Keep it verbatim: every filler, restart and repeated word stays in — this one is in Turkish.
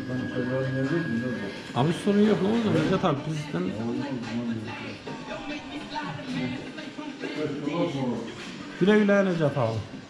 Abi sorun yok, ne oldu Necat abi bizden. Güle güle Necat abi.